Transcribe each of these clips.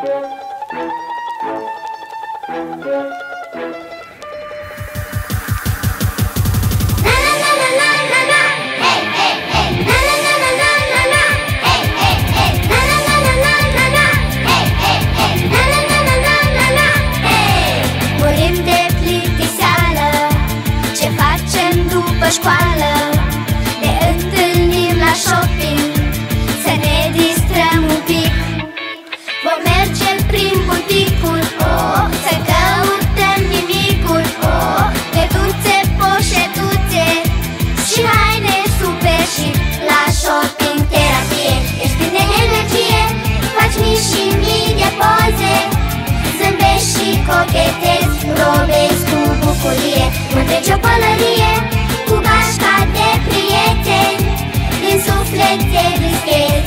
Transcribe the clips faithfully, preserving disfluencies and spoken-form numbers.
Școală, ne întâlnim la shopping, să ne distrăm un pic. Vom merge prin buticuri, oh, să căutăm nimicuri, oh, cătuțe, poșetuțe și haine super chic. La shopping terapie, ești plin de energie, faci mii și mii de poze, zâmbești și cochetezi, robezi cu bucurie, mă treci o pălărie cu gașca de prieteni, din suflet te rischezi.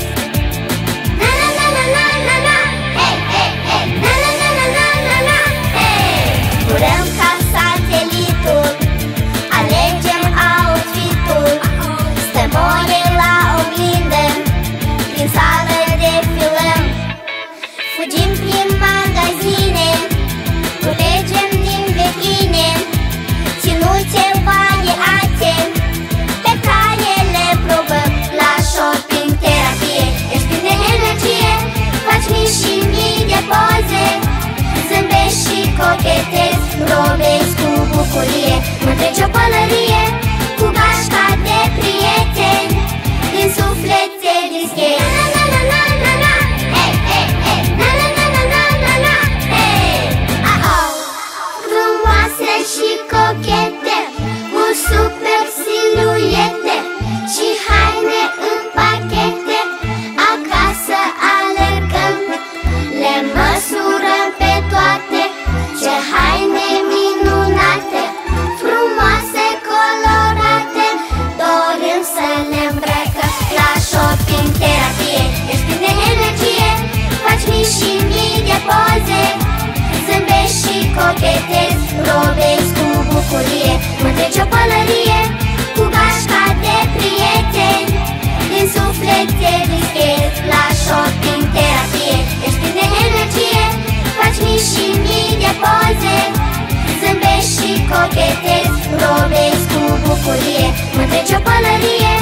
Na na na na na na na, hey hey hey, na na na na na na na, hey. Curăm ca satelitul, alegem outfit-ul, stăm ore la oglindă, prin sală defilăm, fugim prin magazine, culegem din veghine, ținuțe variate pe care le probăm. La shopping terapie, ești plin de energie, faci mii și mii de poze, zâmbești și cochetezi, robezi cu bucurie, mă treci o pălărie cu gașca de prieteni, din suflet te rischezi. Na na na na na na, hey hey hey, na na na na na na na, hey. Ah oh, frumoase și cochete, cu super siluete și haine în pachete, acasă alergăm, le măsurăm pe toate. Ce haine minunate, frumoase, colorate, dorim să le îmbrăcăm. La shopping terapie, ești plin de energie, faci mii și mii de poze, zâmbești și cochetezi, robezi cu bucurie, mă treci o pălărie cu gașca de prieteni, din suflet te rischezi. La shopping terapie, ești plin de energie, faci mii și mii de poze, zâmbești și cochetezi, robezi cu bucurie, mă treci o pălărie